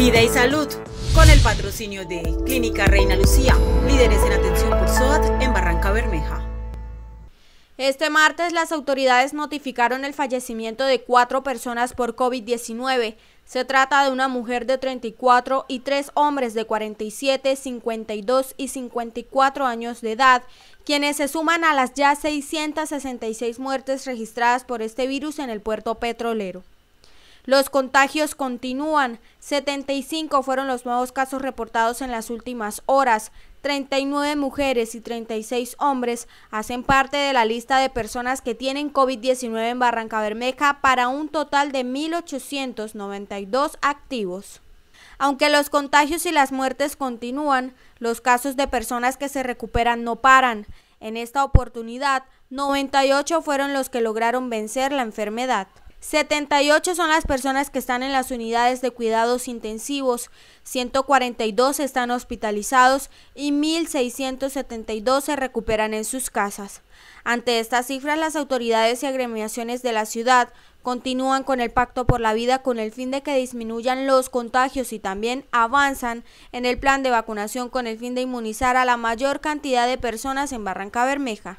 Vida y salud, con el patrocinio de Clínica Reina Lucía, líderes en atención por SOAT en Barrancabermeja. Este martes las autoridades notificaron el fallecimiento de 4 personas por COVID-19. Se trata de una mujer de 34 y 3 hombres de 47, 52 y 54 años de edad, quienes se suman a las ya 666 muertes registradas por este virus en el puerto petrolero. Los contagios continúan. 75 fueron los nuevos casos reportados en las últimas horas. 39 mujeres y 36 hombres hacen parte de la lista de personas que tienen COVID-19 en Barrancabermeja para un total de 1.892 activos. Aunque los contagios y las muertes continúan, los casos de personas que se recuperan no paran. En esta oportunidad, 98 fueron los que lograron vencer la enfermedad. 78 son las personas que están en las unidades de cuidados intensivos, 142 están hospitalizados y 1.672 se recuperan en sus casas. Ante estas cifras, las autoridades y agremiaciones de la ciudad continúan con el Pacto por la Vida con el fin de que disminuyan los contagios y también avanzan en el plan de vacunación con el fin de inmunizar a la mayor cantidad de personas en Barrancabermeja.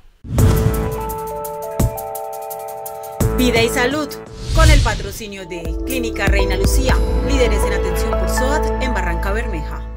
Vida y salud, con el patrocinio de Clínica Reina Lucía, líderes en atención por SOAT en Barrancabermeja.